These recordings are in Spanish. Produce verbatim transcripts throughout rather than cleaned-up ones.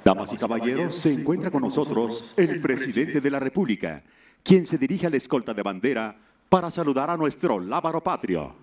Damas y caballeros, se encuentra con nosotros el presidente de la República, quien se dirige a la escolta de bandera para saludar a nuestro lábaro patrio.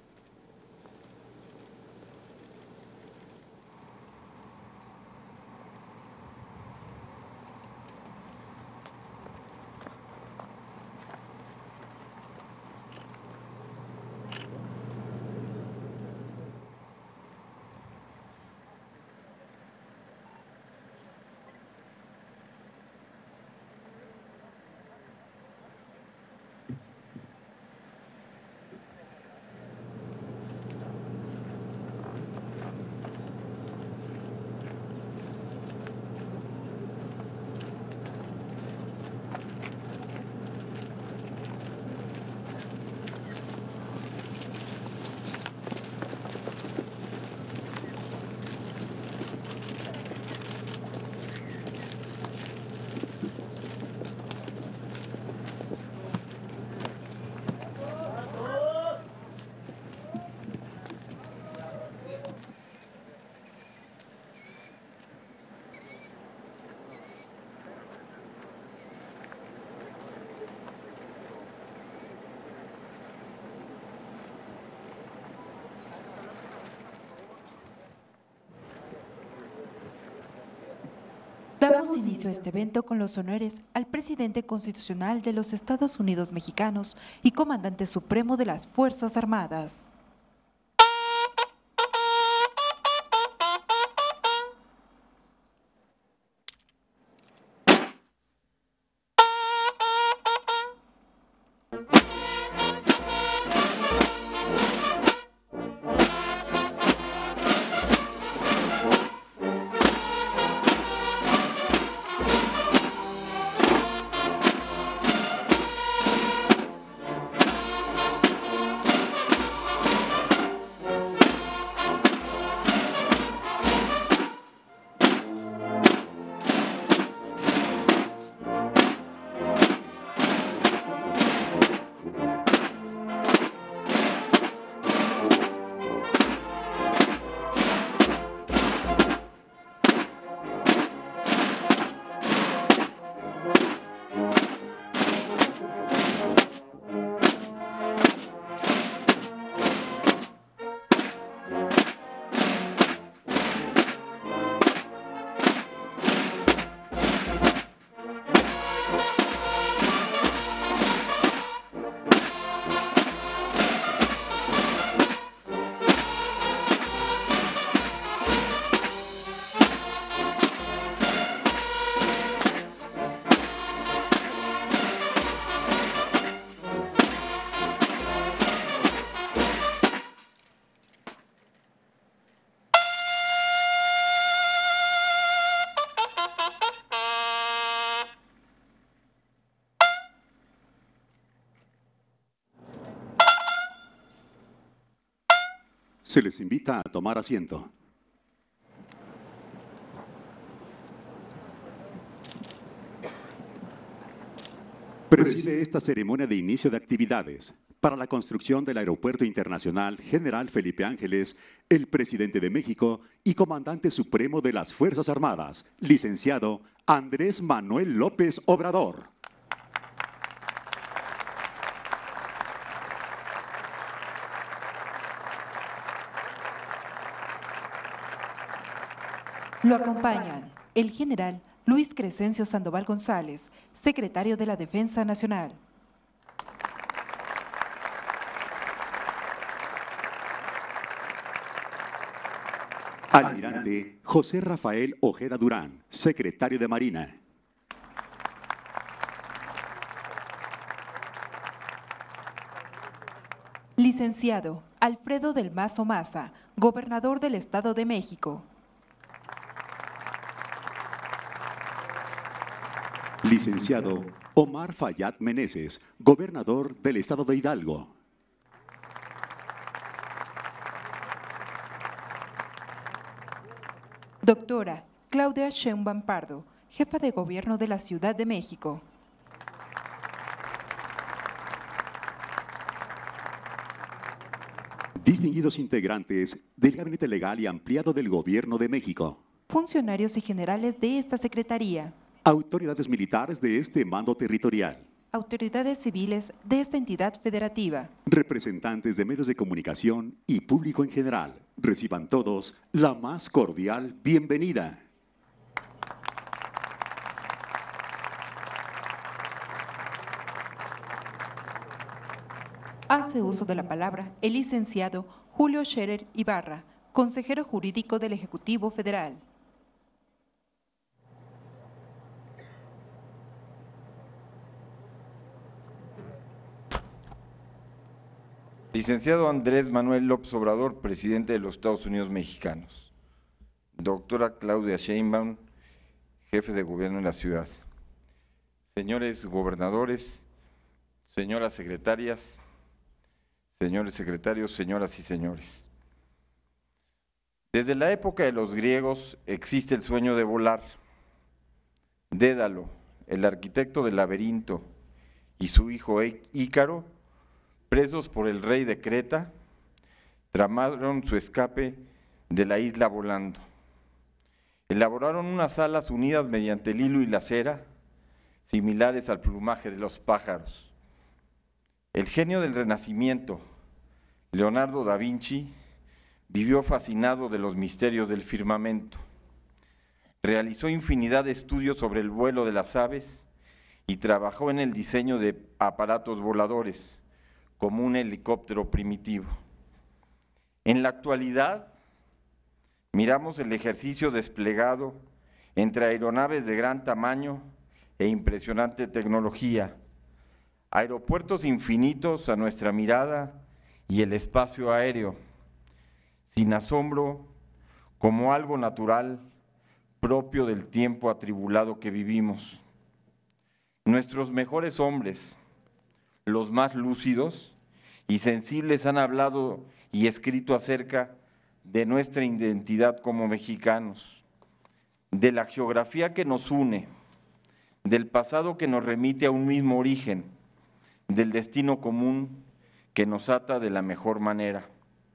Damos inicio a este evento con los honores al presidente constitucional de los Estados Unidos mexicanos y comandante supremo de las Fuerzas Armadas. Se les invita a tomar asiento. Preside esta ceremonia de inicio de actividades para la construcción del Aeropuerto Internacional General Felipe Ángeles, el presidente de México y comandante supremo de las Fuerzas Armadas, licenciado Andrés Manuel López Obrador. Lo acompañan el general Luis Crescencio Sandoval González, secretario de la Defensa Nacional. Almirante José Rafael Ojeda Durán, secretario de Marina. Licenciado Alfredo del Mazo Maza, gobernador del Estado de México. Licenciado Omar Fayad Meneses, gobernador del Estado de Hidalgo. Doctora Claudia Sheinbaum Pardo, jefa de gobierno de la Ciudad de México. Distinguidos integrantes del Gabinete Legal y Ampliado del Gobierno de México. funcionarios y generales de esta Secretaría, autoridades militares de este mando territorial, autoridades civiles de esta entidad federativa, representantes de medios de comunicación y público en general. Reciban todos la más cordial bienvenida. Hace uso de la palabra el licenciado Julio Scherer Ibarra, consejero jurídico del Ejecutivo Federal. Licenciado Andrés Manuel López Obrador, presidente de los Estados Unidos Mexicanos. Doctora Claudia Sheinbaum, jefe de gobierno en la ciudad. Señores gobernadores, señoras secretarias, señores secretarios, señoras y señores. Desde la época de los griegos existe el sueño de volar. Dédalo, el arquitecto del laberinto, y su hijo Ícaro, presos por el rey de Creta, tramaron su escape de la isla volando. Elaboraron unas alas unidas mediante el hilo y la cera, similares al plumaje de los pájaros. El genio del Renacimiento, Leonardo da Vinci, vivió fascinado de los misterios del firmamento. Realizó infinidad de estudios sobre el vuelo de las aves y trabajó en el diseño de aparatos voladores, como un helicóptero primitivo. En la actualidad, miramos el ejercicio desplegado entre aeronaves de gran tamaño e impresionante tecnología, aeropuertos infinitos a nuestra mirada y el espacio aéreo, sin asombro, como algo natural, propio del tiempo atribulado que vivimos. Nuestros mejores hombres, los más lúcidos y sensibles, han hablado y escrito acerca de nuestra identidad como mexicanos, de la geografía que nos une, del pasado que nos remite a un mismo origen, del destino común que nos ata de la mejor manera.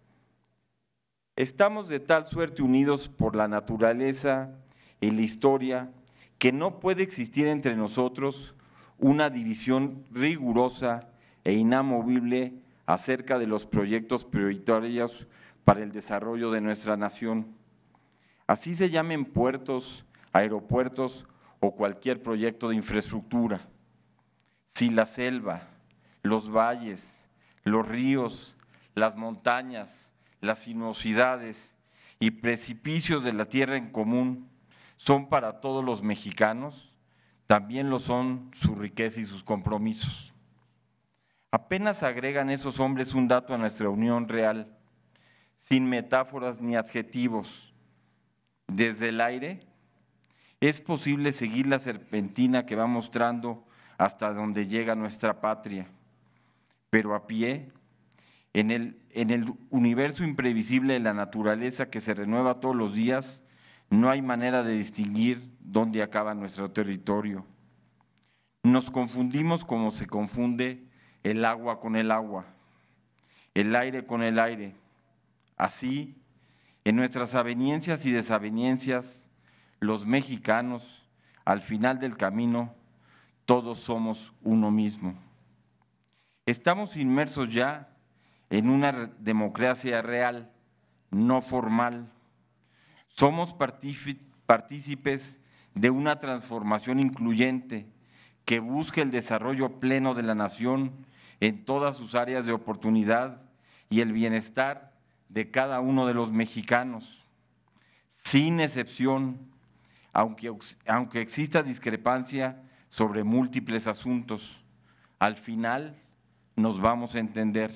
Estamos de tal suerte unidos por la naturaleza y la historia que no puede existir entre nosotros una división rigurosa e inamovible acerca de los proyectos prioritarios para el desarrollo de nuestra nación. Así se llamen puertos, aeropuertos o cualquier proyecto de infraestructura. Si la selva, los valles, los ríos, las montañas, las sinuosidades y precipicios de la tierra en común son para todos los mexicanos, también lo son su riqueza y sus compromisos. Apenas agregan esos hombres un dato a nuestra unión real, sin metáforas ni adjetivos. Desde el aire es posible seguir la serpentina que va mostrando hasta donde llega nuestra patria, pero a pie, en el, en el universo imprevisible de la naturaleza que se renueva todos los días, no hay manera de distinguir dónde acaba nuestro territorio. Nos confundimos como se confunde el agua con el agua, el aire con el aire. Así, en nuestras aveniencias y desavenencias, los mexicanos, al final del camino, todos somos uno mismo. Estamos inmersos ya en una democracia real, no formal. Somos partícipes de una transformación incluyente que busca el desarrollo pleno de la nación en todas sus áreas de oportunidad y el bienestar de cada uno de los mexicanos, sin excepción, aunque, aunque exista discrepancia sobre múltiples asuntos, al final nos vamos a entender.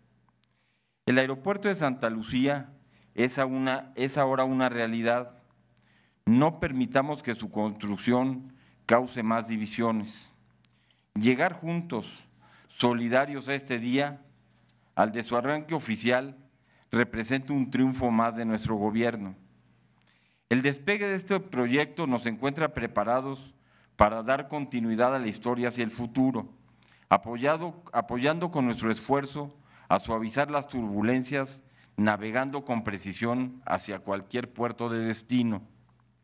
El aeropuerto de Santa Lucía es, una, es ahora una realidad. No permitamos que su construcción cause más divisiones. Llegar juntos, solidarios a este día, al de su arranque oficial, representa un triunfo más de nuestro gobierno. El despegue de este proyecto nos encuentra preparados para dar continuidad a la historia hacia el futuro, apoyado, apoyando con nuestro esfuerzo a suavizar las turbulencias, navegando con precisión hacia cualquier puerto de destino.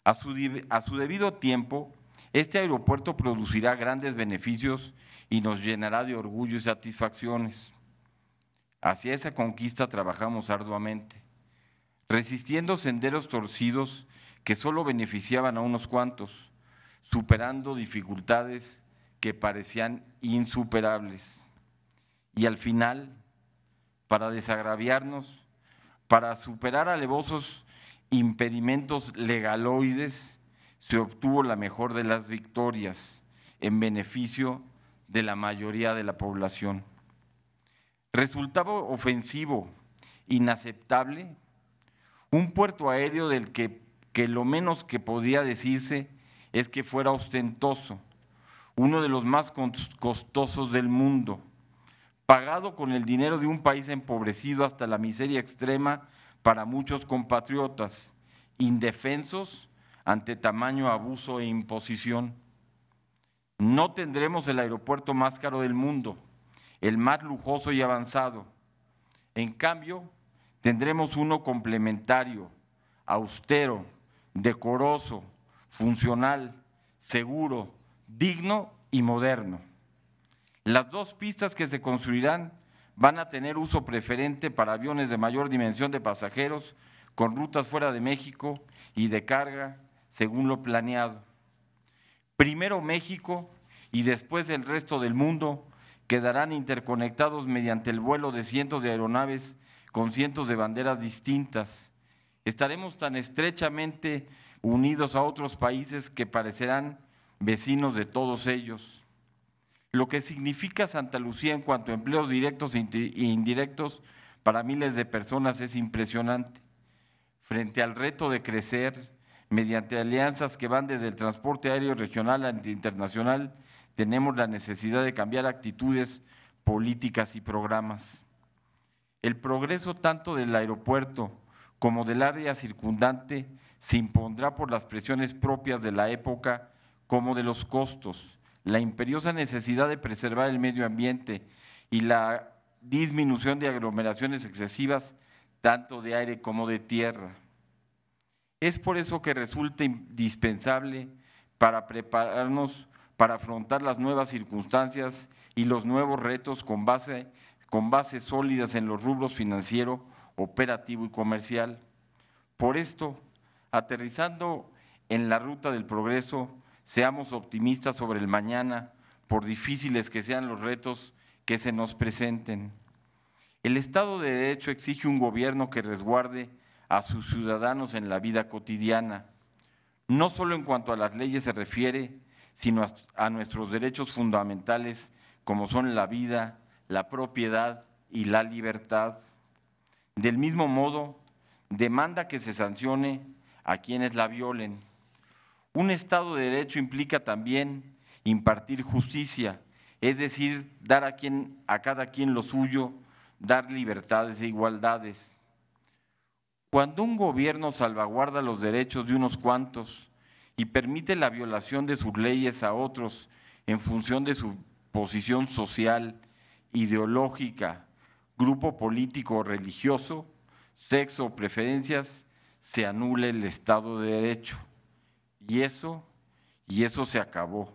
A su, a su debido tiempo, este aeropuerto producirá grandes beneficios y nos llenará de orgullo y satisfacciones. Hacia esa conquista trabajamos arduamente, resistiendo senderos torcidos que solo beneficiaban a unos cuantos, superando dificultades que parecían insuperables. Y al final, para desagraviarnos, para superar alevosos impedimentos legaloides, se obtuvo la mejor de las victorias en beneficio de la mayoría de la población. Resultaba ofensivo, inaceptable, un puerto aéreo del que, que lo menos que podía decirse es que fuera ostentoso, uno de los más costosos del mundo, pagado con el dinero de un país empobrecido hasta la miseria extrema para muchos compatriotas, indefensos ante tamaño abuso e imposición. No tendremos el aeropuerto más caro del mundo, el más lujoso y avanzado. En cambio, tendremos uno complementario, austero, decoroso, funcional, seguro, digno y moderno. Las dos pistas que se construirán van a tener uso preferente para aviones de mayor dimensión de pasajeros con rutas fuera de México y de carga según lo planeado. Primero México y después el resto del mundo quedarán interconectados mediante el vuelo de cientos de aeronaves con cientos de banderas distintas. Estaremos tan estrechamente unidos a otros países que parecerán vecinos de todos ellos. Lo que significa Santa Lucía en cuanto a empleos directos e indirectos para miles de personas es impresionante. Frente al reto de crecer mediante alianzas que van desde el transporte aéreo regional a internacional, tenemos la necesidad de cambiar actitudes, políticas y programas. El progreso tanto del aeropuerto como del área circundante se impondrá por las presiones propias de la época como de los costos, la imperiosa necesidad de preservar el medio ambiente y la disminución de aglomeraciones excesivas, tanto de aire como de tierra. Es por eso que resulta indispensable para prepararnos para afrontar las nuevas circunstancias y los nuevos retos con base, con bases sólidas en los rubros financiero, operativo y comercial. Por esto, aterrizando en la ruta del progreso, seamos optimistas sobre el mañana, por difíciles que sean los retos que se nos presenten. El Estado de Derecho exige un gobierno que resguarde a sus ciudadanos en la vida cotidiana, no solo en cuanto a las leyes se refiere, sino a nuestros derechos fundamentales como son la vida, la propiedad y la libertad. Del mismo modo, demanda que se sancione a quienes la violen. Un Estado de Derecho implica también impartir justicia, es decir, dar a, quien, a cada quien lo suyo, dar libertades e igualdades. Cuando un gobierno salvaguarda los derechos de unos cuantos y permite la violación de sus leyes a otros en función de su posición social, ideológica, grupo político o religioso, sexo o preferencias, se anula el Estado de Derecho. Y eso, y eso se acabó.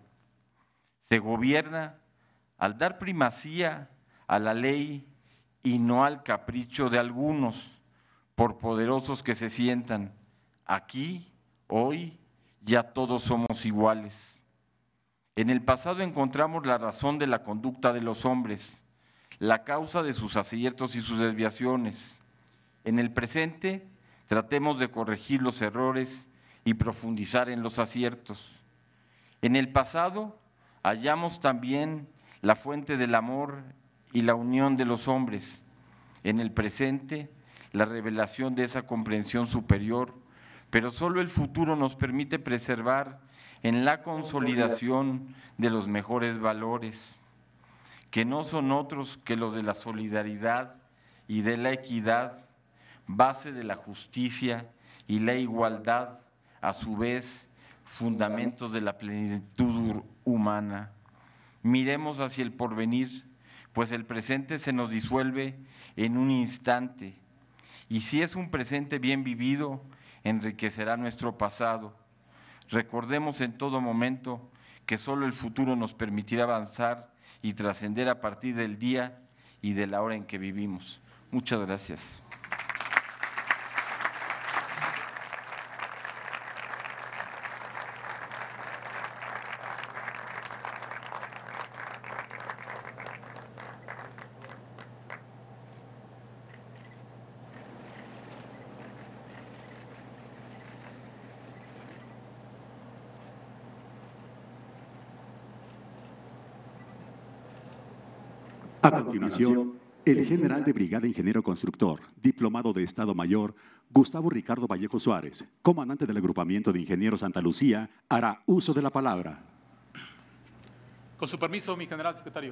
Se gobierna al dar primacía a la ley y no al capricho de algunos, por poderosos que se sientan. Aquí, hoy, ya todos somos iguales. En el pasado encontramos la razón de la conducta de los hombres, la causa de sus aciertos y sus desviaciones. En el presente, tratemos de corregir los errores y profundizar en los aciertos. En el pasado, hallamos también la fuente del amor y la unión de los hombres. En el presente, la revelación de esa comprensión superior, pero solo el futuro nos permite preservar en la consolidación de los mejores valores, que no son otros que los de la solidaridad y de la equidad, base de la justicia y la igualdad, a su vez, fundamentos de la plenitud humana. Miremos hacia el porvenir, pues el presente se nos disuelve en un instante, y si es un presente bien vivido, enriquecerá nuestro pasado, Recordemos en todo momento que solo el futuro nos permitirá avanzar y trascender a partir del día y de la hora en que vivimos. Muchas gracias. A continuación, el general de brigada ingeniero constructor, diplomado de Estado Mayor, Gustavo Ricardo Vallejo Suárez, comandante del agrupamiento de ingenieros Santa Lucía, hará uso de la palabra. Con su permiso, mi general secretario.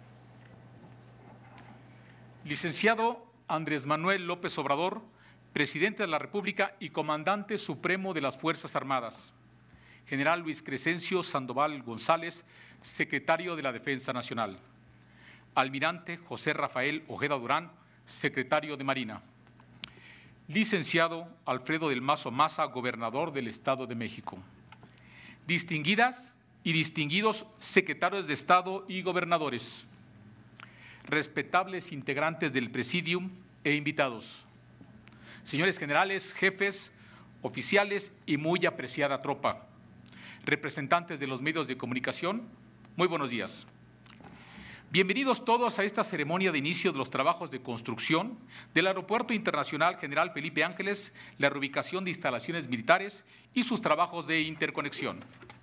Licenciado Andrés Manuel López Obrador, presidente de la República y comandante supremo de las Fuerzas Armadas. General Luis Crescencio Sandoval González, secretario de la Defensa Nacional. Almirante José Rafael Ojeda Durán, secretario de Marina. Licenciado Alfredo del Mazo Maza, gobernador del Estado de México. Distinguidas y distinguidos secretarios de Estado y gobernadores. Respetables integrantes del Presidium e invitados. Señores generales, jefes, oficiales y muy apreciada tropa. Representantes de los medios de comunicación, muy buenos días. Bienvenidos todos a esta ceremonia de inicio de los trabajos de construcción del Aeropuerto Internacional General Felipe Ángeles, la reubicación de instalaciones militares y sus trabajos de interconexión.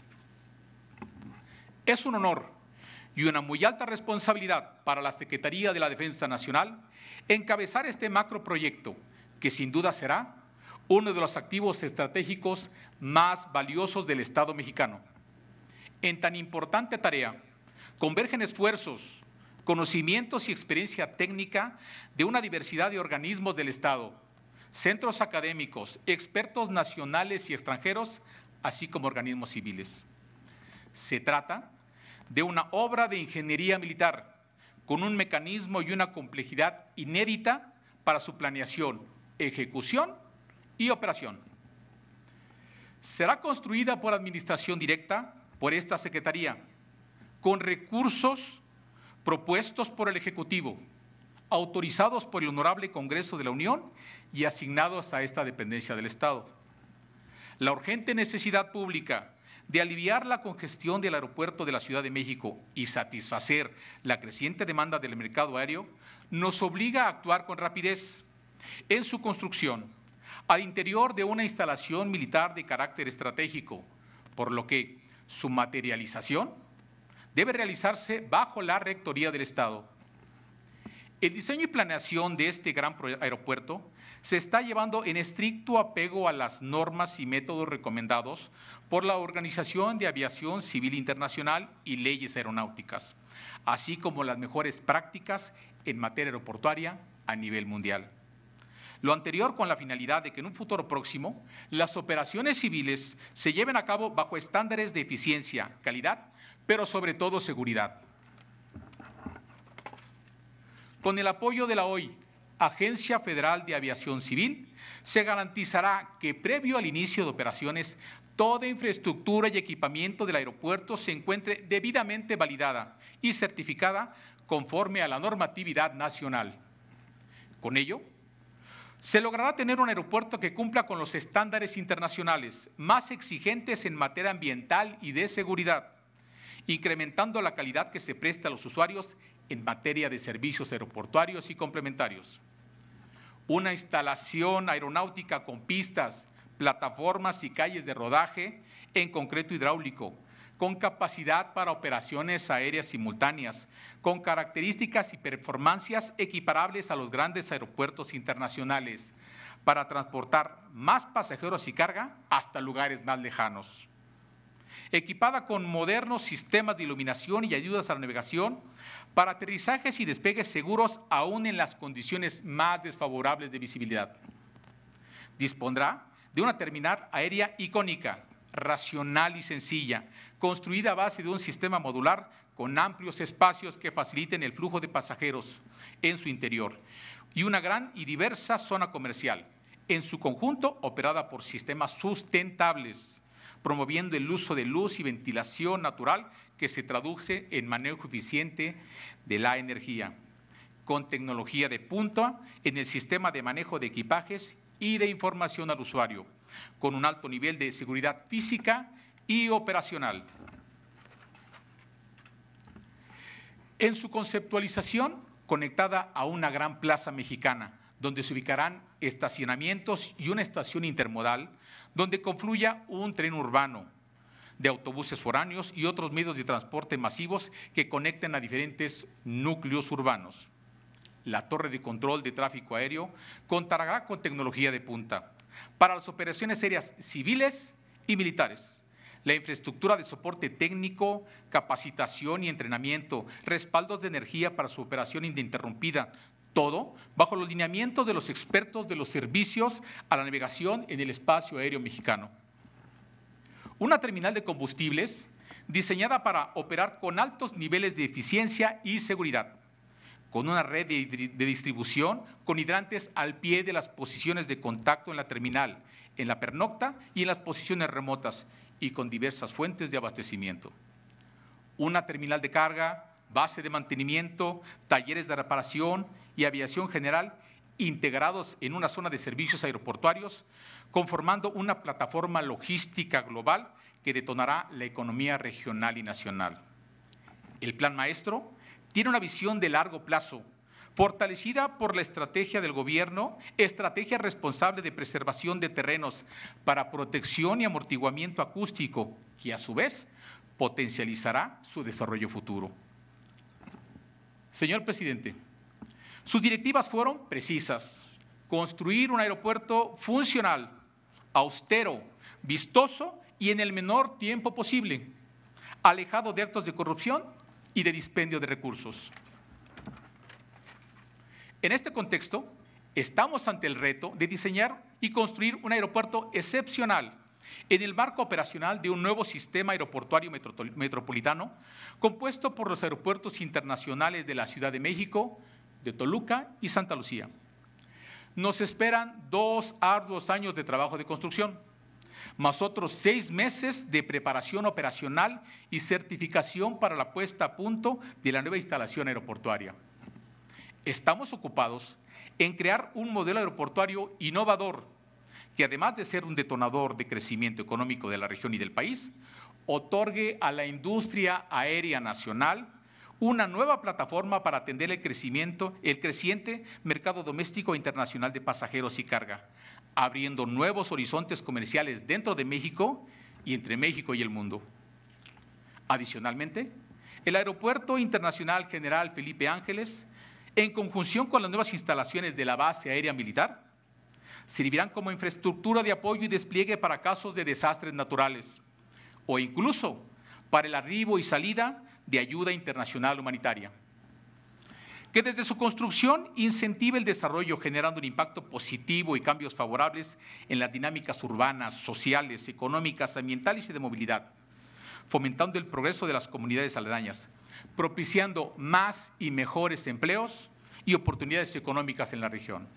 Es un honor y una muy alta responsabilidad para la Secretaría de la Defensa Nacional encabezar este macroproyecto, que sin duda será uno de los activos estratégicos más valiosos del Estado mexicano. En tan importante tarea, convergen esfuerzos, conocimientos y experiencia técnica de una diversidad de organismos del Estado, centros académicos, expertos nacionales y extranjeros, así como organismos civiles. Se trata de una obra de ingeniería militar con un mecanismo y una complejidad inédita para su planeación, ejecución y operación. Será construida por administración directa por esta Secretaría, con recursos propuestos por el Ejecutivo, autorizados por el Honorable Congreso de la Unión y asignados a esta dependencia del Estado. La urgente necesidad pública de aliviar la congestión del aeropuerto de la Ciudad de México y satisfacer la creciente demanda del mercado aéreo nos obliga a actuar con rapidez en su construcción al interior de una instalación militar de carácter estratégico, por lo que su materialización debe realizarse bajo la Rectoría del Estado. El diseño y planeación de este gran aeropuerto se está llevando en estricto apego a las normas y métodos recomendados por la Organización de Aviación Civil Internacional y leyes aeronáuticas, así como las mejores prácticas en materia aeroportuaria a nivel mundial. Lo anterior con la finalidad de que en un futuro próximo las operaciones civiles se lleven a cabo bajo estándares de eficiencia, calidad, pero sobre todo seguridad. Con el apoyo de la O I, Agencia Federal de Aviación Civil, se garantizará que previo al inicio de operaciones, toda infraestructura y equipamiento del aeropuerto se encuentre debidamente validada y certificada conforme a la normatividad nacional. Con ello, se logrará tener un aeropuerto que cumpla con los estándares internacionales más exigentes en materia ambiental y de seguridad, incrementando la calidad que se presta a los usuarios en materia de servicios aeroportuarios y complementarios. Una instalación aeronáutica con pistas, plataformas y calles de rodaje en concreto hidráulico, con capacidad para operaciones aéreas simultáneas, con características y performancias equiparables a los grandes aeropuertos internacionales, para transportar más pasajeros y carga hasta lugares más lejanos. Equipada con modernos sistemas de iluminación y ayudas a la navegación para aterrizajes y despegues seguros aún en las condiciones más desfavorables de visibilidad. Dispondrá de una terminal aérea icónica, racional y sencilla, construida a base de un sistema modular con amplios espacios que faciliten el flujo de pasajeros en su interior y una gran y diversa zona comercial, en su conjunto operada por sistemas sustentables, promoviendo el uso de luz y ventilación natural que se traduce en manejo eficiente de la energía, con tecnología de punta en el sistema de manejo de equipajes y de información al usuario, con un alto nivel de seguridad física y operacional. En su conceptualización, conectada a una gran plaza mexicana, donde se ubicarán estacionamientos y una estación intermodal, donde confluya un tren urbano de autobuses foráneos y otros medios de transporte masivos que conecten a diferentes núcleos urbanos. La torre de control de tráfico aéreo contará con tecnología de punta para las operaciones aéreas civiles y militares. La infraestructura de soporte técnico, capacitación y entrenamiento, respaldos de energía para su operación ininterrumpida, todo bajo los lineamientos de los expertos de los servicios a la navegación en el espacio aéreo mexicano. Una terminal de combustibles diseñada para operar con altos niveles de eficiencia y seguridad, con una red de, de distribución con hidrantes al pie de las posiciones de contacto en la terminal, en la pernocta y en las posiciones remotas, y con diversas fuentes de abastecimiento. Una terminal de carga, base de mantenimiento, talleres de reparación y aviación general integrados en una zona de servicios aeroportuarios, conformando una plataforma logística global que detonará la economía regional y nacional. El Plan Maestro tiene una visión de largo plazo, fortalecida por la estrategia del gobierno, estrategia responsable de preservación de terrenos para protección y amortiguamiento acústico, que a su vez potencializará su desarrollo futuro. Señor presidente, sus directivas fueron precisas: construir un aeropuerto funcional, austero, vistoso y en el menor tiempo posible, alejado de actos de corrupción y de dispendio de recursos. En este contexto, estamos ante el reto de diseñar y construir un aeropuerto excepcional en el marco operacional de un nuevo sistema aeroportuario metropolitano compuesto por los aeropuertos internacionales de la Ciudad de México, de Toluca y Santa Lucía. Nos esperan dos arduos años de trabajo de construcción, más otros seis meses de preparación operacional y certificación para la puesta a punto de la nueva instalación aeroportuaria. Estamos ocupados en crear un modelo aeroportuario innovador que, además de ser un detonador de crecimiento económico de la región y del país, otorgue a la industria aérea nacional una nueva plataforma para atender el crecimiento, el creciente mercado doméstico e internacional de pasajeros y carga, abriendo nuevos horizontes comerciales dentro de México y entre México y el mundo. Adicionalmente, el Aeropuerto Internacional General Felipe Ángeles, en conjunción con las nuevas instalaciones de la base aérea militar, servirán como infraestructura de apoyo y despliegue para casos de desastres naturales o incluso para el arribo y salida de ayuda internacional humanitaria, que desde su construcción incentive el desarrollo generando un impacto positivo y cambios favorables en las dinámicas urbanas, sociales, económicas, ambientales y de movilidad, fomentando el progreso de las comunidades aledañas, propiciando más y mejores empleos y oportunidades económicas en la región.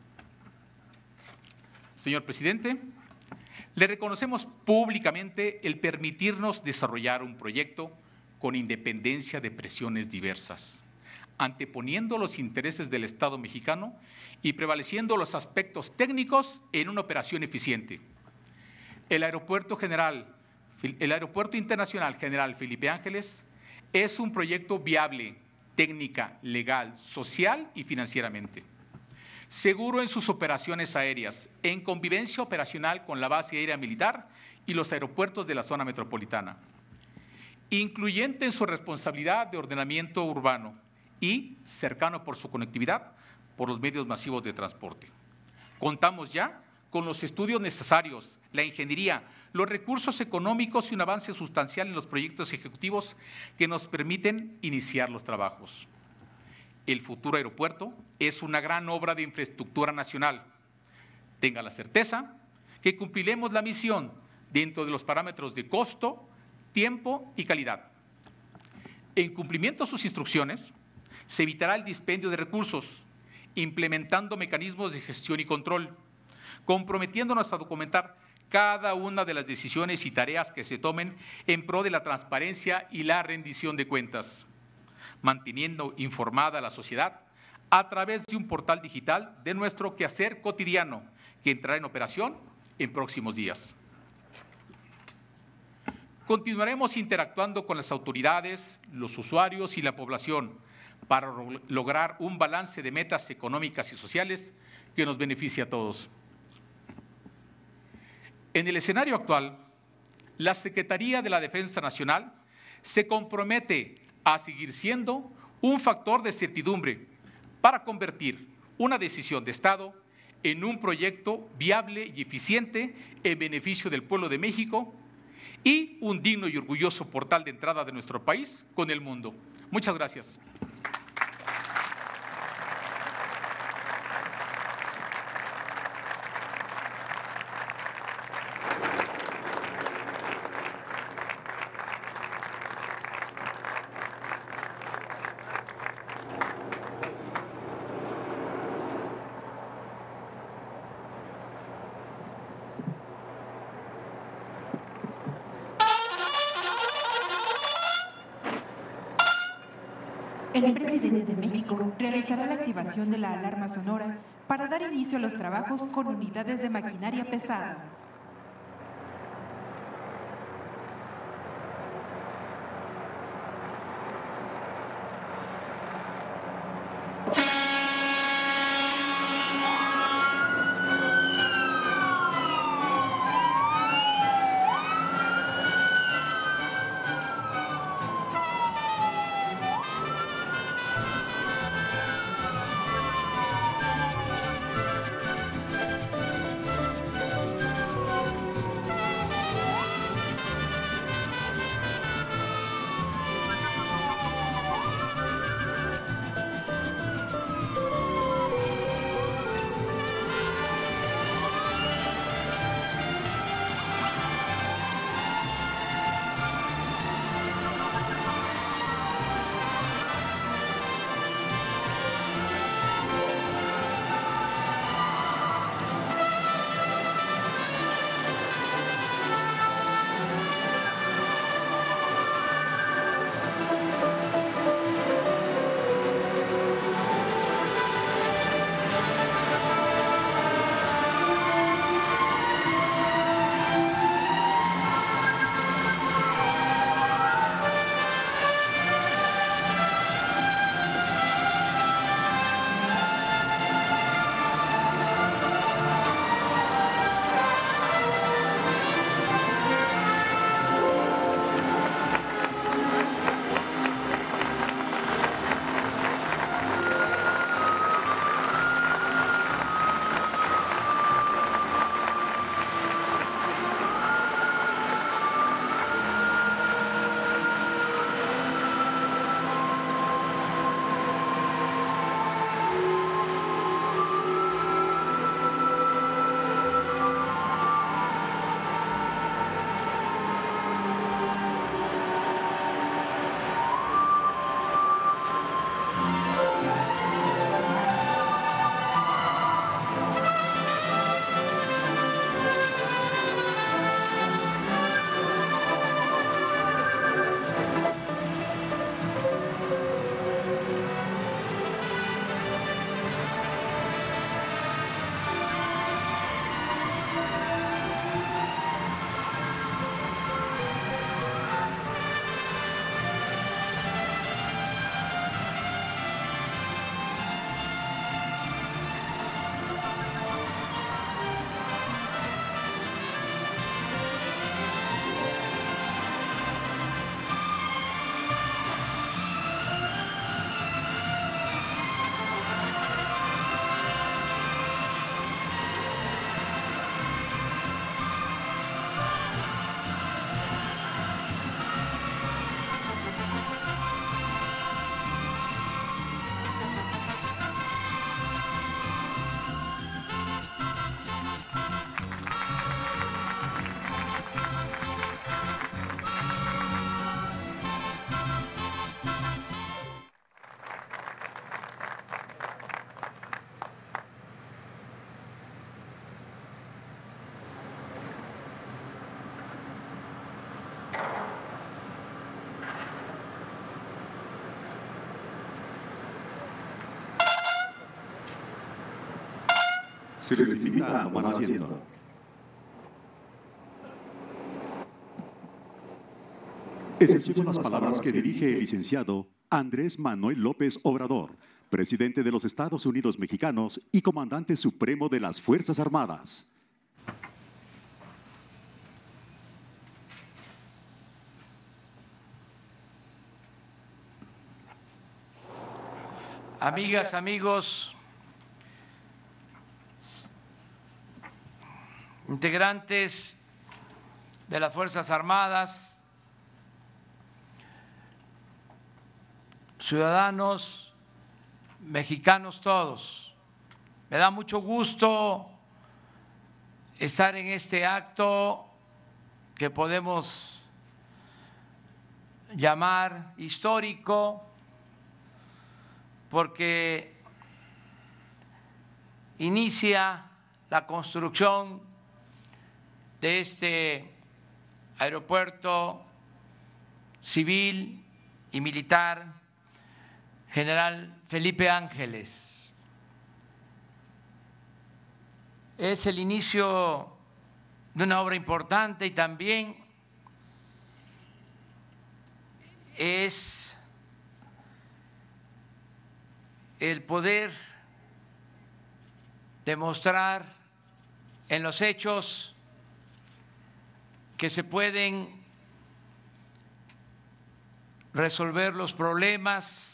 Señor presidente, le reconocemos públicamente el permitirnos desarrollar un proyecto con independencia de presiones diversas, anteponiendo los intereses del Estado mexicano y prevaleciendo los aspectos técnicos en una operación eficiente. El Aeropuerto General, el Aeropuerto Internacional General Felipe Ángeles es un proyecto viable, técnica, legal, social y financieramente. Seguro en sus operaciones aéreas, en convivencia operacional con la base aérea militar y los aeropuertos de la zona metropolitana. Incluyente en su responsabilidad de ordenamiento urbano y cercano por su conectividad por los medios masivos de transporte. Contamos ya con los estudios necesarios, la ingeniería, los recursos económicos y un avance sustancial en los proyectos ejecutivos que nos permiten iniciar los trabajos. El futuro aeropuerto es una gran obra de infraestructura nacional. Tenga la certeza que cumpliremos la misión dentro de los parámetros de costo, tiempo y calidad. En cumplimiento a sus instrucciones, se evitará el dispendio de recursos, implementando mecanismos de gestión y control, comprometiéndonos a documentar cada una de las decisiones y tareas que se tomen en pro de la transparencia y la rendición de cuentas, manteniendo informada a la sociedad a través de un portal digital de nuestro quehacer cotidiano que entrará en operación en próximos días. Continuaremos interactuando con las autoridades, los usuarios y la población para lograr un balance de metas económicas y sociales que nos beneficie a todos. En el escenario actual, la Secretaría de la Defensa Nacional se compromete a seguir siendo un factor de certidumbre para convertir una decisión de Estado en un proyecto viable y eficiente en beneficio del pueblo de México y un digno y orgulloso portal de entrada de nuestro país con el mundo. Muchas gracias. El presidente de México realizará la activación de la alarma sonora para dar inicio a los trabajos con unidades de maquinaria pesada. Se les invita a tomar asiento. Escuchen las palabras que dirige el licenciado Andrés Manuel López Obrador, presidente de los Estados Unidos Mexicanos y comandante supremo de las Fuerzas Armadas. Amigas, amigos, integrantes de las Fuerzas Armadas, ciudadanos mexicanos todos, me da mucho gusto estar en este acto que podemos llamar histórico, porque inicia la construcción de este aeropuerto civil y militar General Felipe Ángeles. Es el inicio de una obra importante y también es el poder demostrar en los hechos que se pueden resolver los problemas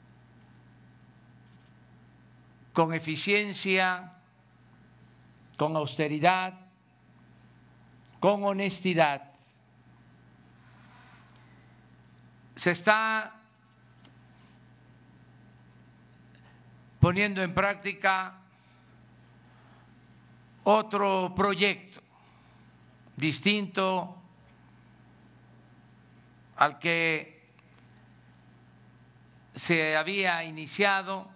con eficiencia, con austeridad, con honestidad. Se está poniendo en práctica otro proyecto distinto al que se había iniciado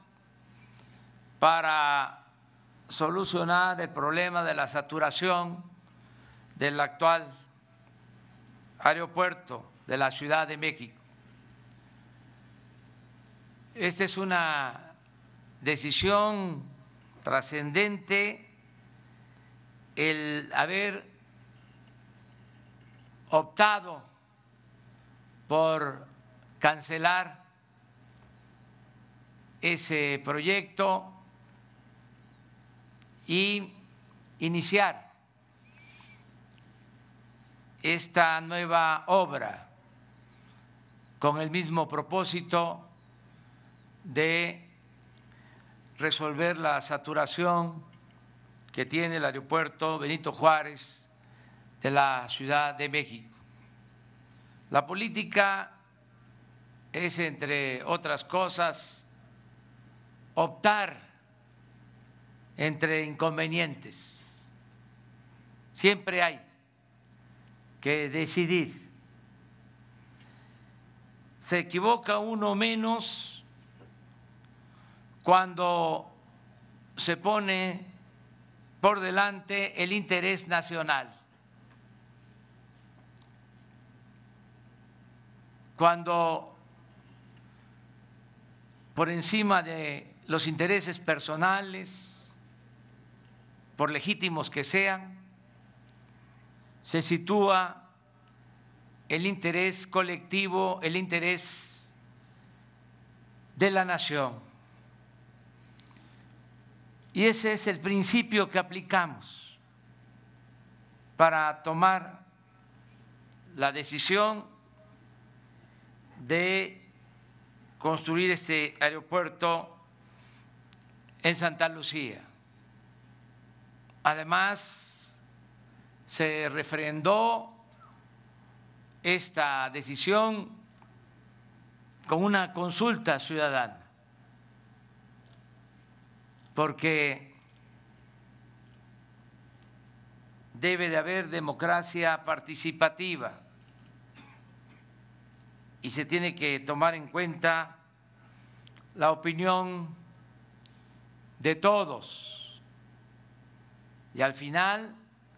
para solucionar el problema de la saturación del actual aeropuerto de la Ciudad de México. Esta es una decisión trascendente el haber optado por cancelar ese proyecto y iniciar esta nueva obra con el mismo propósito de resolver la saturación que tiene el aeropuerto Benito Juárez de la Ciudad de México. La política es, entre otras cosas, optar entre inconvenientes. Siempre hay que decidir. Se equivoca uno menos cuando se pone por delante el interés nacional, cuando por encima de los intereses personales, por legítimos que sean, se sitúa el interés colectivo, el interés de la nación. Y ese es el principio que aplicamos para tomar la decisión de construir este aeropuerto en Santa Lucía. Además, se refrendó esta decisión con una consulta ciudadana, porque debe de haber democracia participativa y se tiene que tomar en cuenta la opinión de todos y al final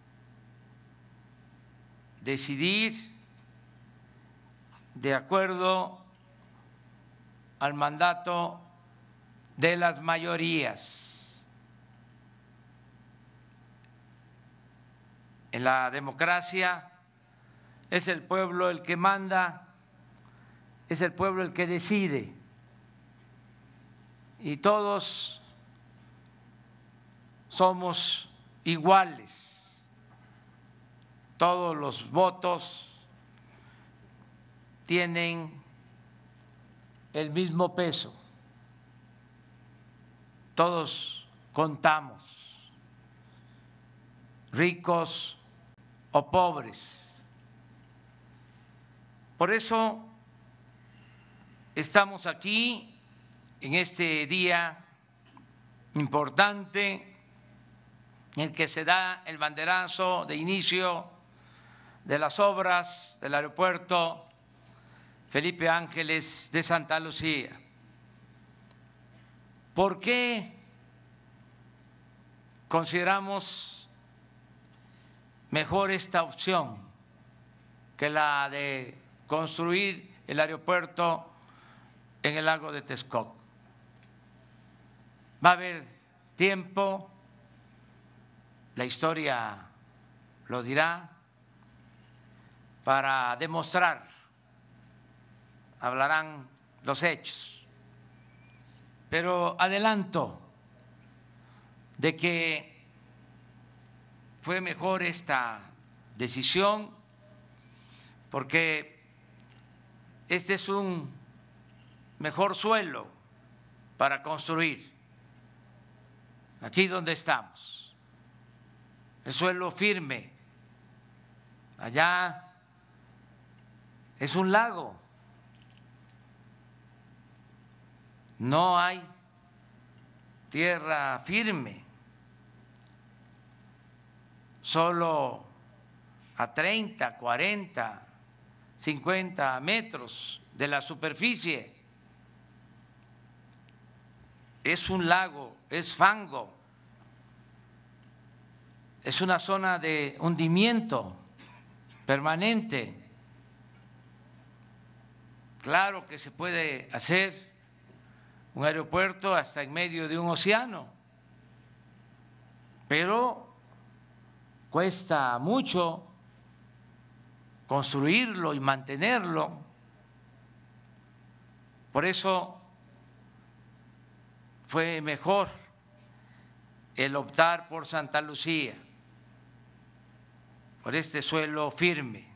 decidir de acuerdo al mandato de las mayorías. en la democracia es el pueblo el que manda, es el pueblo el que decide. Y todos somos iguales, todos los votos tienen el mismo peso, todos contamos, ricos o pobres. Por eso estamos aquí en este día importante en el que se da el banderazo de inicio de las obras del aeropuerto Felipe Ángeles de Santa Lucía. ¿Por qué consideramos mejor esta opción que la de construir el aeropuerto en el lago de Texcoco? Va a haber tiempo, la historia lo dirá, para demostrar, hablarán los hechos, pero adelanto de que fue mejor esta decisión porque este es un mejor suelo para construir aquí donde estamos, el suelo firme. Allá es un lago, no hay tierra firme, solo a treinta, cuarenta, cincuenta metros de la superficie. Es un lago, es fango, es una zona de hundimiento permanente. Claro que se puede hacer un aeropuerto hasta en medio de un océano, pero cuesta mucho construirlo y mantenerlo. Por eso fue mejor el optar por Santa Lucía, por este suelo firme.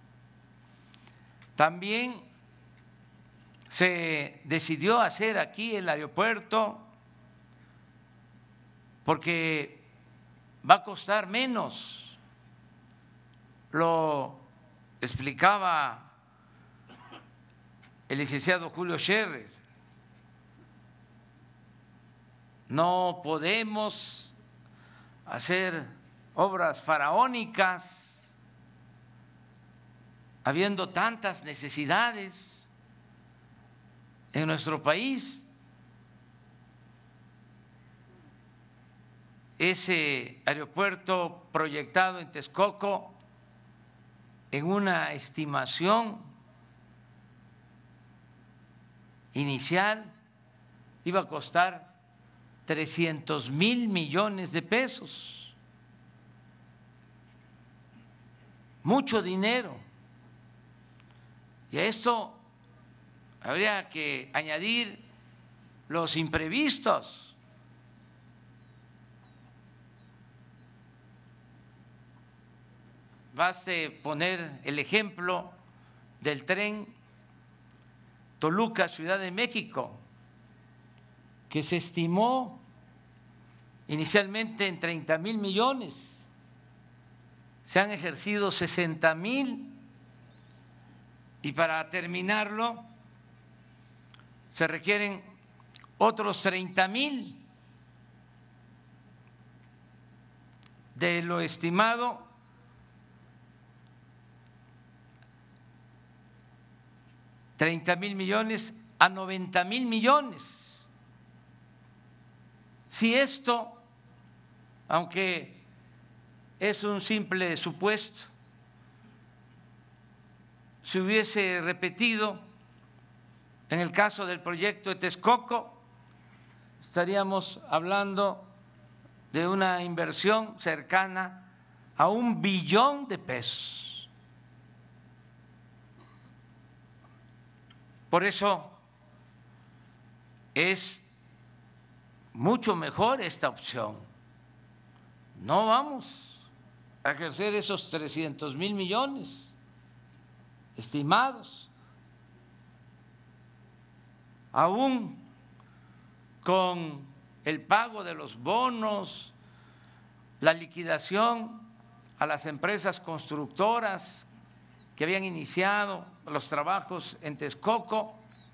También se decidió hacer aquí el aeropuerto porque va a costar menos. Lo explicaba el licenciado Julio Scherer. No podemos hacer obras faraónicas habiendo tantas necesidades en nuestro país. Ese aeropuerto proyectado en Texcoco, en una estimación inicial, iba a costar trescientos mil millones de pesos. Mucho dinero. Y a esto habría que añadir los imprevistos. Baste poner el ejemplo del tren Toluca, Ciudad de México, que se estimó inicialmente en treinta mil millones, se han ejercido sesenta mil y para terminarlo se requieren otros treinta mil. De lo estimado, treinta mil millones a noventa mil millones. Si esto, aunque es un simple supuesto, se hubiese repetido en el caso del proyecto de Texcoco, estaríamos hablando de una inversión cercana a un billón de pesos. Por eso es mucho mejor esta opción. No vamos a ejercer esos trescientos mil millones estimados, aún con el pago de los bonos, la liquidación a las empresas constructoras que habían iniciado los trabajos en Texcoco.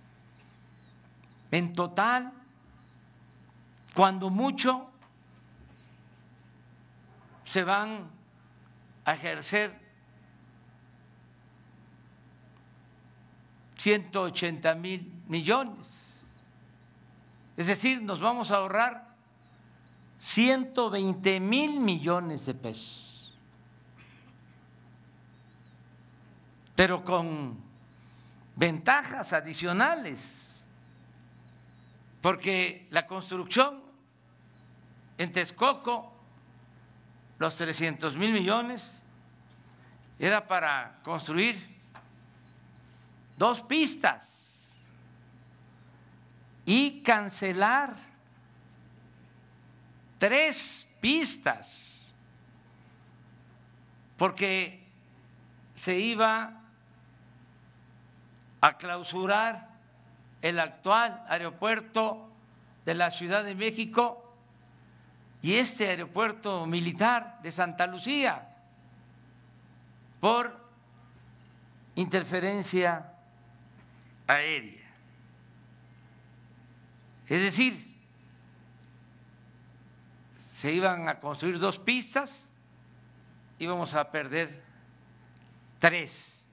En total, cuando mucho, se van a ejercer ciento ochenta mil millones. Es decir, nos vamos a ahorrar ciento veinte mil millones de pesos. Pero con ventajas adicionales, porque la construcción en Texcoco, los trescientos mil millones, era para construir dos pistas y cancelar tres pistas, porque se iba a clausurar el actual aeropuerto de la Ciudad de México y este aeropuerto militar de Santa Lucía por interferencia aérea. Es decir, se iban a construir dos pistas, íbamos a perder tres.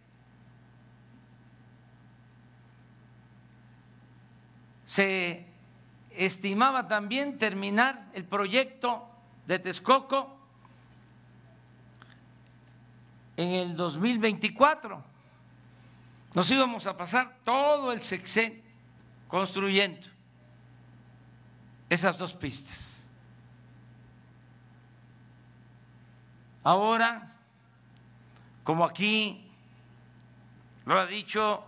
Se estimaba también terminar el proyecto de Texcoco en el dos mil veinticuatro. Nos íbamos a pasar todo el sexenio construyendo esas dos pistas. Ahora, como aquí lo ha dicho,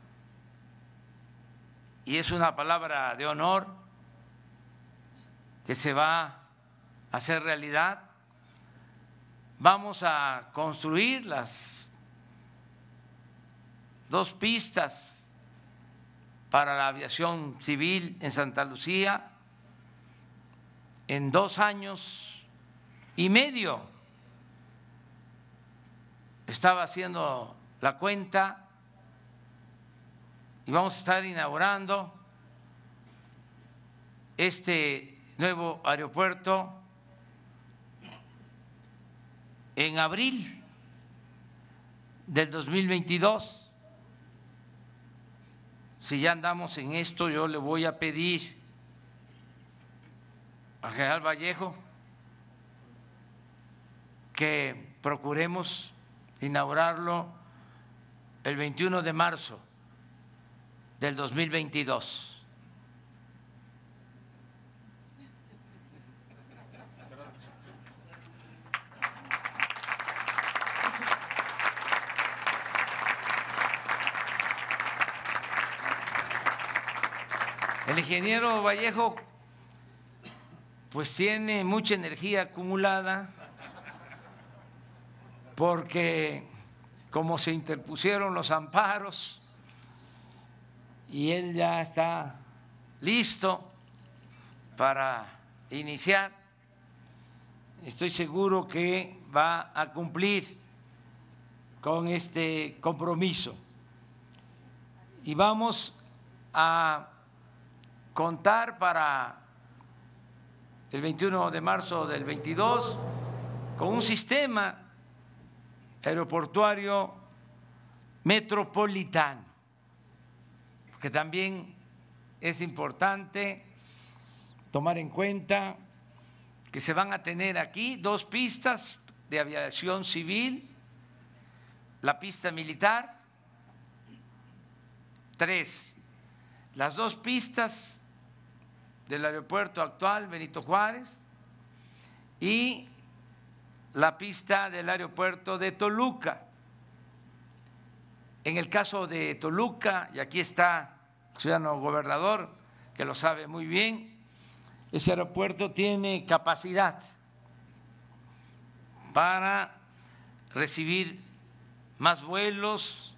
y es una palabra de honor que se va a hacer realidad, vamos a construir las dos pistas para la aviación civil en Santa Lucía en dos años y medio. Estaba haciendo la cuenta y vamos a estar inaugurando este nuevo aeropuerto en abril del dos mil veintidós. Si ya andamos en esto, yo le voy a pedir al general Vallejo que procuremos inaugurarlo el veintiuno de marzo del dos mil veintidós. El ingeniero Vallejo pues tiene mucha energía acumulada porque como se interpusieron los amparos y él ya está listo para iniciar, estoy seguro que va a cumplir con este compromiso y vamos a contar para el veintiuno de marzo del veintidós con un sistema aeroportuario metropolitano, porque también es importante tomar en cuenta que se van a tener aquí dos pistas de aviación civil, la pista militar, tres, las dos pistas del aeropuerto actual Benito Juárez y la pista del aeropuerto de Toluca. En el caso de Toluca, y aquí está el ciudadano gobernador, que lo sabe muy bien, ese aeropuerto tiene capacidad para recibir más vuelos,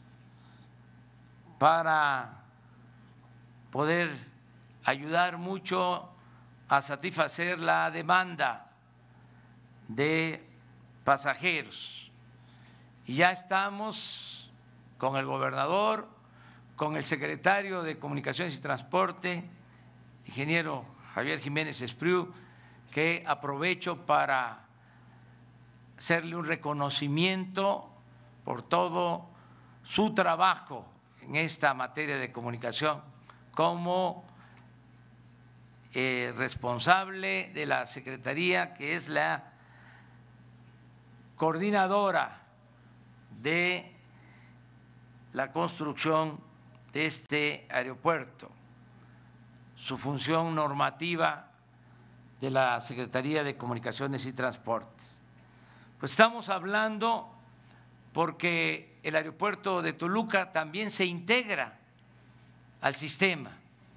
para poder ayudar mucho a satisfacer la demanda de pasajeros. Y ya estamos con el gobernador, con el secretario de Comunicaciones y Transporte, ingeniero Javier Jiménez Espriu, que aprovecho para hacerle un reconocimiento por todo su trabajo en esta materia de comunicación como eh, responsable de la Secretaría, que es la coordinadora de la construcción de este aeropuerto. Su función normativa de la Secretaría de Comunicaciones y Transportes. Pues estamos hablando porque el aeropuerto de Toluca también se integra al sistema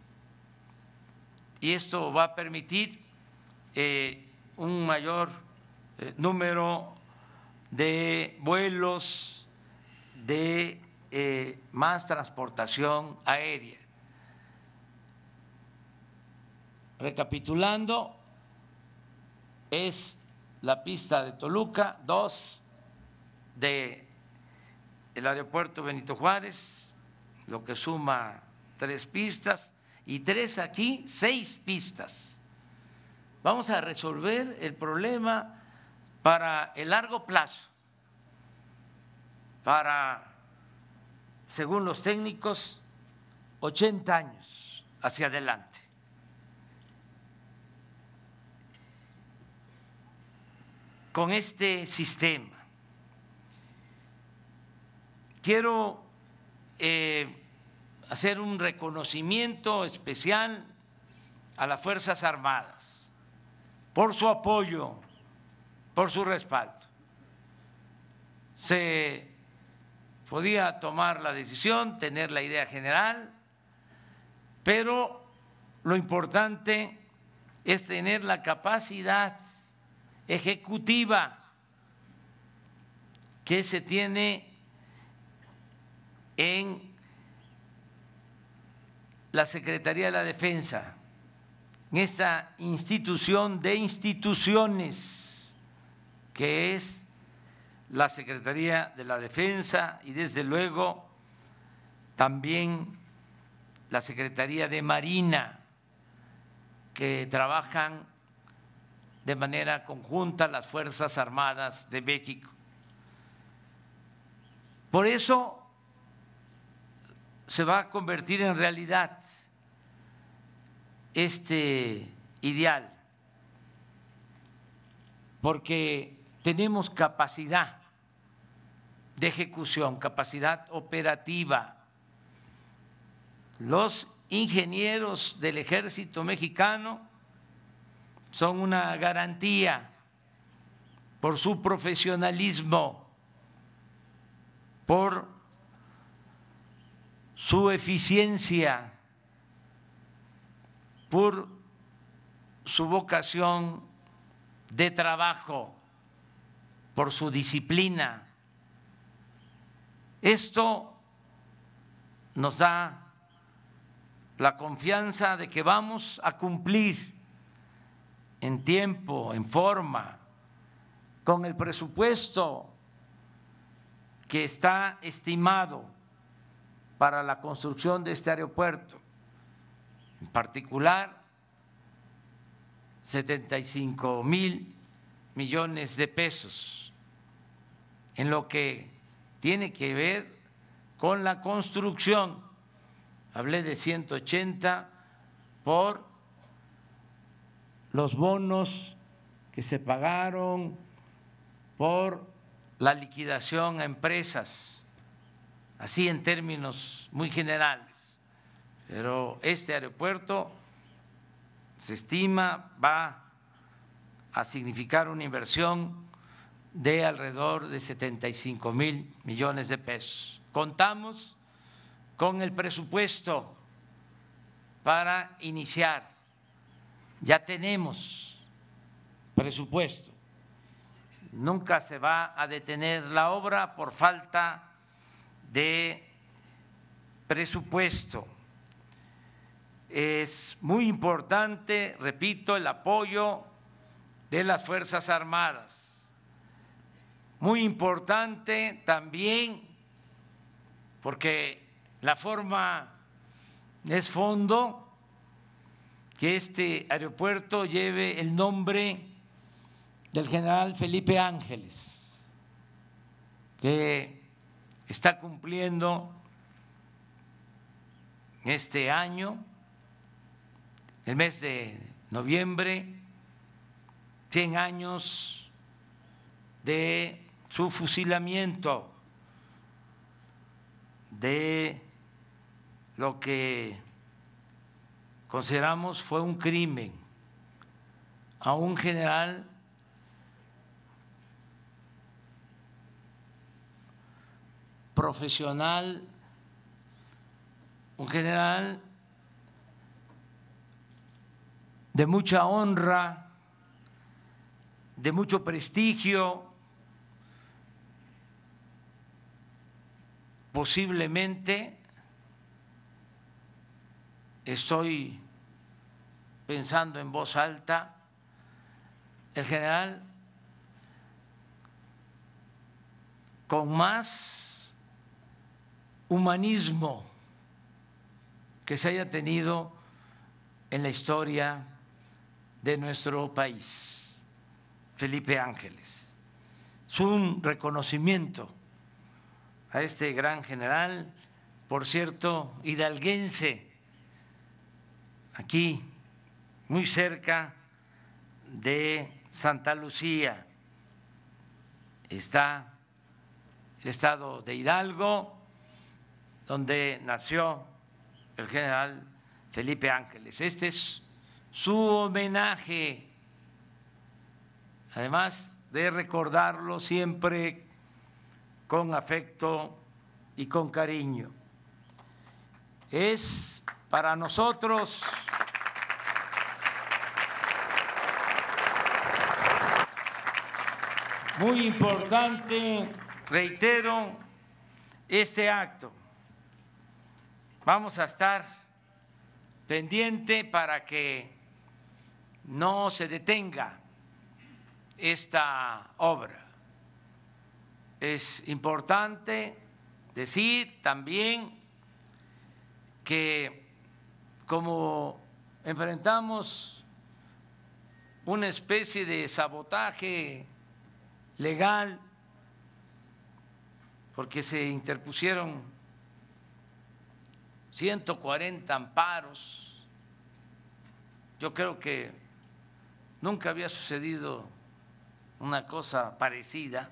y esto va a permitir eh, un mayor eh, número de vuelos, de eh, más transportación aérea. Recapitulando, es la pista de Toluca, dos de el aeropuerto Benito Juárez, lo que suma tres pistas, y tres aquí, seis pistas. Vamos a resolver el problema para el largo plazo, para, según los técnicos, ochenta años hacia adelante. Con este sistema. Quiero eh, hacer un reconocimiento especial a las Fuerzas Armadas por su apoyo, por su respaldo. Se podía tomar la decisión, tener la idea general, pero lo importante es tener la capacidad ejecutiva que se tiene en la Secretaría de la Defensa, en esta institución de instituciones que es la Secretaría de la Defensa y desde luego también la Secretaría de Marina, que trabajan de manera conjunta las Fuerzas Armadas de México. Por eso se va a convertir en realidad este ideal, porque tenemos capacidad de ejecución, capacidad operativa. Los ingenieros del Ejército Mexicano son una garantía por su profesionalismo, por su eficiencia, por su vocación de trabajo, por su disciplina. Esto nos da la confianza de que vamos a cumplir en tiempo, en forma, con el presupuesto que está estimado para la construcción de este aeropuerto, en particular setenta y cinco mil millones de pesos, en lo que tiene que ver con la construcción. Hablé de ciento ochenta por los bonos que se pagaron, por la liquidación a empresas, así en términos muy generales. Pero este aeropuerto se estima va a significar una inversión de alrededor de setenta y cinco mil millones de pesos. Contamos con el presupuesto para iniciar. Ya tenemos presupuesto. Nunca se va a detener la obra por falta de presupuesto. Es muy importante, repito, el apoyo de las Fuerzas Armadas. Muy importante también, porque la forma es fondo, que este aeropuerto lleve el nombre del general Felipe Ángeles, que está cumpliendo este año, el mes de noviembre, cien años de su fusilamiento, de lo que consideramos fue un crimen a un general profesional, un general de mucha honra, de mucho prestigio, posiblemente, estoy pensando en voz alta, el general con más humanismo que se haya tenido en la historia de nuestro país, Felipe Ángeles. Es un reconocimiento a este gran general, por cierto, hidalguense, aquí muy cerca de Santa Lucía. Está el estado de Hidalgo, donde nació el general Felipe Ángeles. Este es su homenaje, además de recordarlo siempre con afecto y con cariño. Es para nosotros muy importante, reitero, este acto. Vamos a estar pendiente para que no se detenga esta obra. Es importante decir también que como enfrentamos una especie de sabotaje legal, porque se interpusieron ciento cuarenta amparos, yo creo que nunca había sucedido una cosa parecida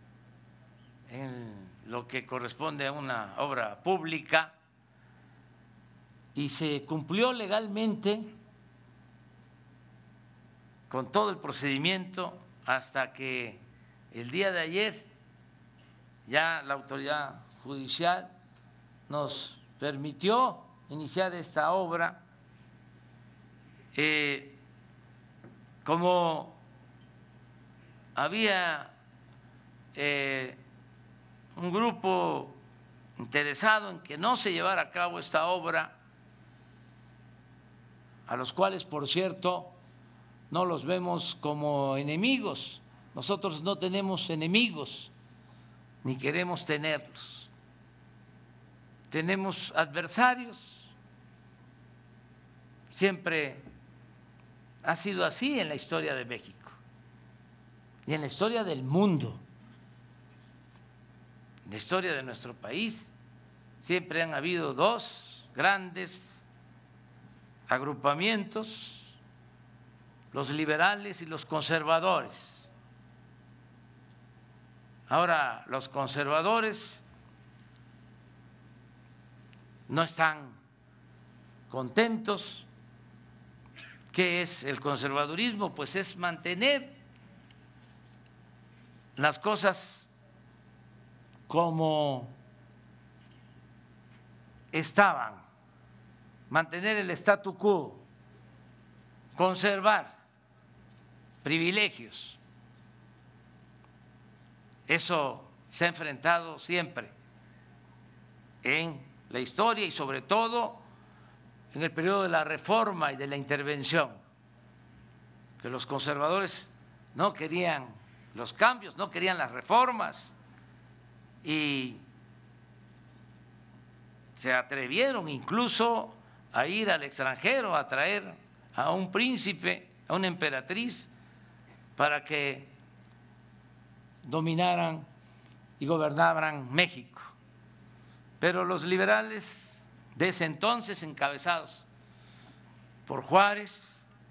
en lo que corresponde a una obra pública, y se cumplió legalmente con todo el procedimiento hasta que el día de ayer ya la autoridad judicial nos permitió iniciar esta obra. Eh, como había eh, un grupo interesado en que no se llevara a cabo esta obra, a los cuales, por cierto, no los vemos como enemigos. Nosotros no tenemos enemigos, ni queremos tenerlos. Tenemos adversarios. Siempre ha sido así en la historia de México y en la historia del mundo. En la historia de nuestro país siempre han habido dos grandes agrupamientos, los liberales y los conservadores. Ahora, los conservadores no están contentos. ¿Qué es el conservadurismo? Pues es mantener las cosas como estaban, mantener el statu quo, conservar privilegios. Eso se ha enfrentado siempre en la historia y sobre todo en el periodo de la reforma y de la intervención, que los conservadores no querían los cambios, no querían las reformas y se atrevieron incluso a ir al extranjero a traer a un príncipe, a una emperatriz, para que dominaran y gobernaran México. Pero los liberales de ese entonces, encabezados por Juárez,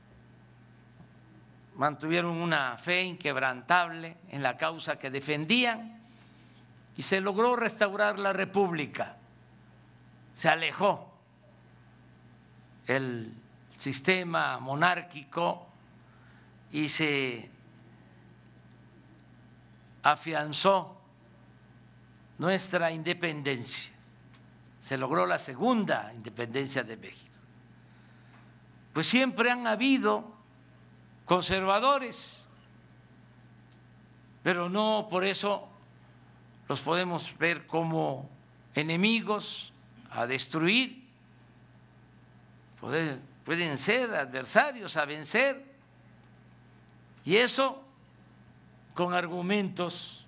mantuvieron una fe inquebrantable en la causa que defendían y se logró restaurar la República. Se alejó el sistema monárquico y se afianzó nuestra independencia. Se logró la segunda independencia de México. Pues siempre han habido conservadores, pero no por eso los podemos ver como enemigos a destruir. Pueden ser adversarios a vencer, y eso con argumentos,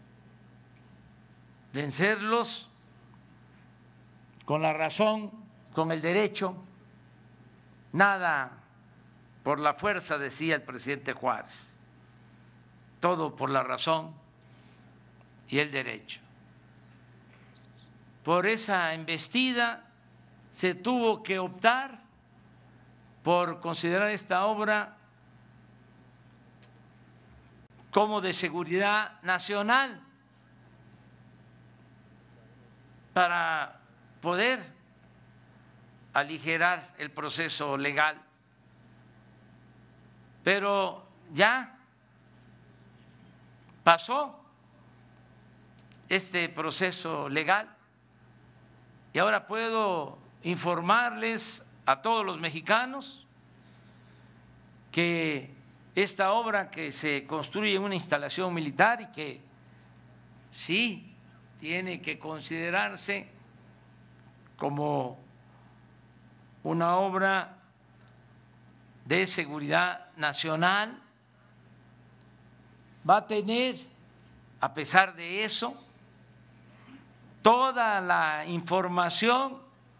vencerlos con la razón, con el derecho, nada por la fuerza, decía el presidente Juárez, todo por la razón y el derecho. Por esa embestida se tuvo que optar por considerar esta obra como de seguridad nacional para poder aligerar el proceso legal. Pero ya pasó este proceso legal y ahora puedo informarles a todos los mexicanos que esta obra que se construye en una instalación militar y que sí tiene que considerarse como una obra de seguridad nacional, va a tener, a pesar de eso, toda la información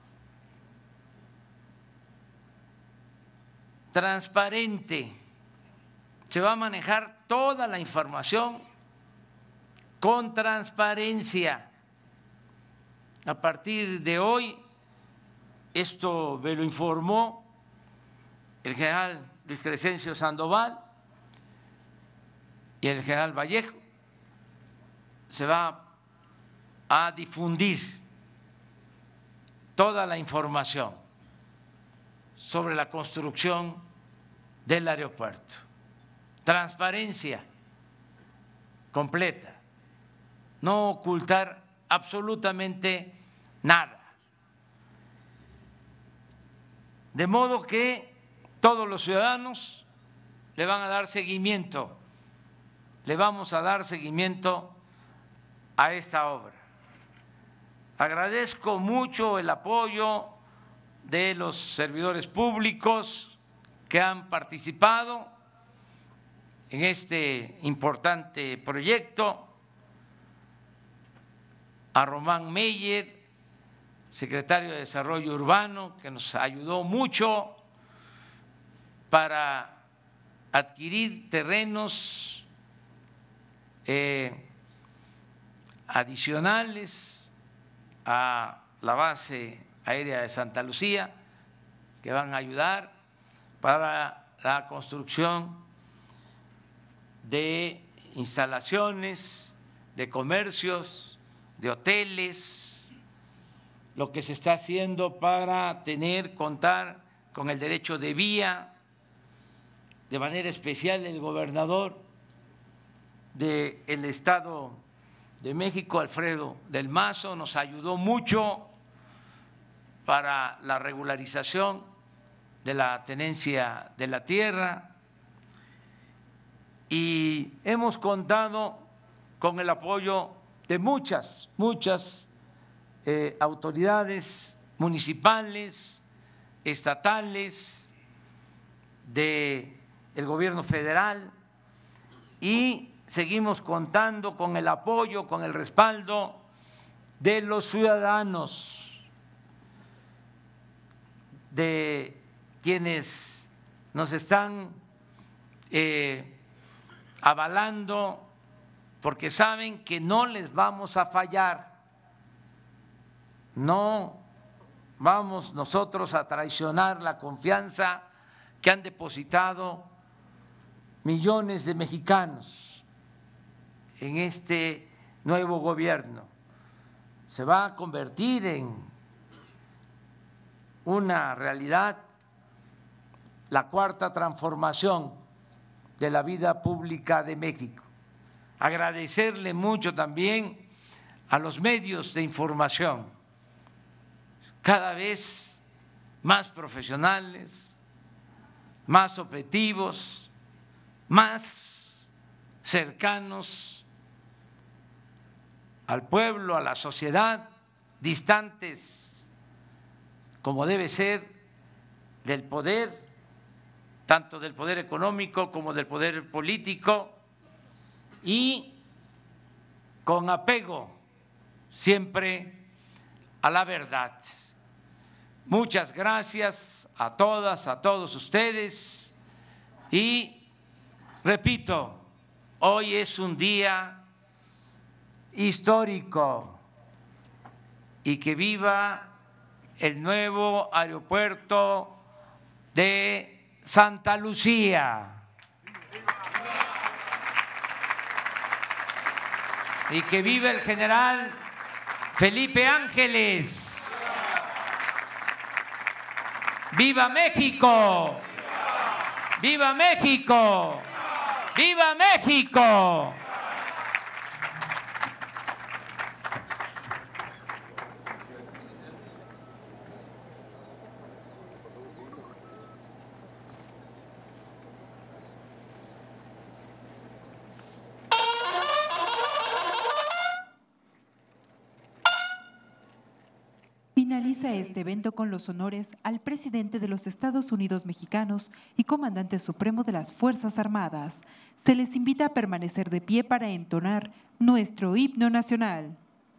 transparente. Se va a manejar toda la información con transparencia. A partir de hoy, esto me lo informó el general Luis Crescencio Sandoval y el general Vallejo, se va a difundir toda la información sobre la construcción del aeropuerto. Transparencia completa, no ocultar absolutamente nada. De modo que todos los ciudadanos le van a dar seguimiento, le vamos a dar seguimiento a esta obra. Agradezco mucho el apoyo de los servidores públicos que han participado en este importante proyecto, a Román Meyer, secretario de Desarrollo Urbano, que nos ayudó mucho para adquirir terrenos eh, adicionales a la base aérea de Santa Lucía, que van a ayudar para la construcción de instalaciones, de comercios, de hoteles, lo que se está haciendo para tener, contar con el derecho de vía. De manera especial, el gobernador del Estado de México, Alfredo del Mazo, nos ayudó mucho para la regularización de la tenencia de la tierra y hemos contado con el apoyo de muchas, muchas eh, autoridades municipales, estatales, del gobierno federal y seguimos contando con el apoyo, con el respaldo de los ciudadanos, de quienes nos están eh, avalando porque saben que no les vamos a fallar, no vamos nosotros a traicionar la confianza que han depositado millones de mexicanos en este nuevo gobierno. Se va a convertir en una realidad la cuarta transformación de la vida pública de México. Agradecerle mucho también a los medios de información, cada vez más profesionales, más objetivos, más cercanos al pueblo, a la sociedad, distantes como debe ser del poder, tanto del poder económico como del poder político, y con apego siempre a la verdad. Muchas gracias a todas, a todos ustedes y repito, hoy es un día histórico y que viva el nuevo aeropuerto de Santa Lucía. Y que viva el general Felipe Ángeles. ¡Viva México! ¡Viva México! ¡Viva México! Finaliza este evento con los honores al presidente de los Estados Unidos mexicanos y comandante supremo de las Fuerzas Armadas. Se les invita a permanecer de pie para entonar nuestro himno nacional.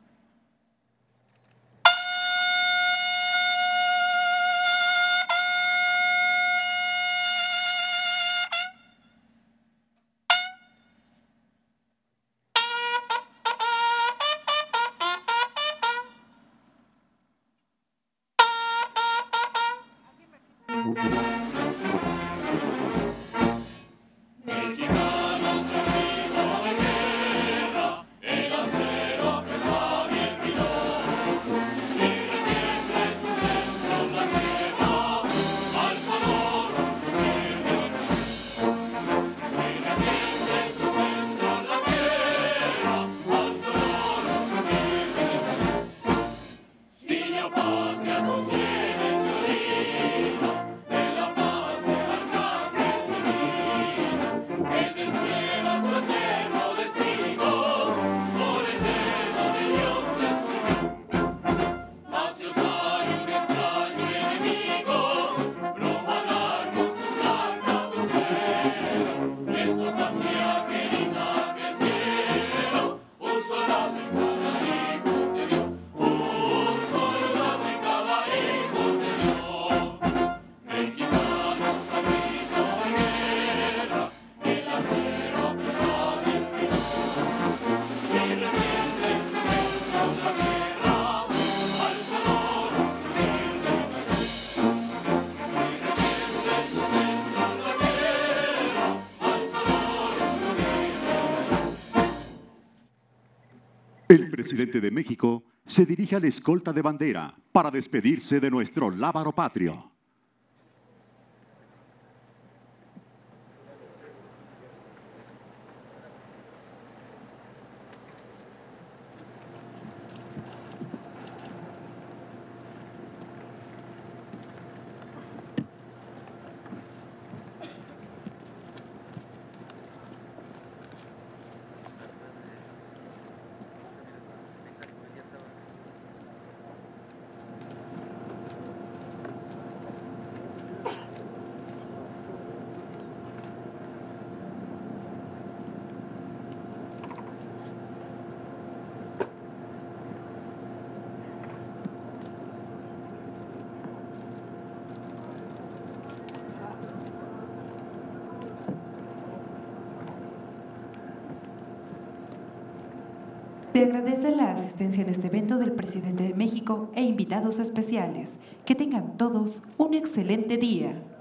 El presidente de México se dirige a la escolta de bandera para despedirse de nuestro lábaro patrio. agradece la asistencia en este evento del presidente de México e invitados especiales. Que tengan todos un excelente día.